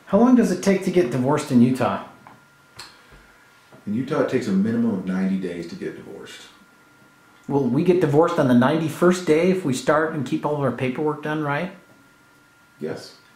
How long does it take to get divorced in Utah? In Utah, it takes a minimum of 90 days to get divorced. Will we get divorced on the 91st day if we start and keep all of our paperwork done right? Yes.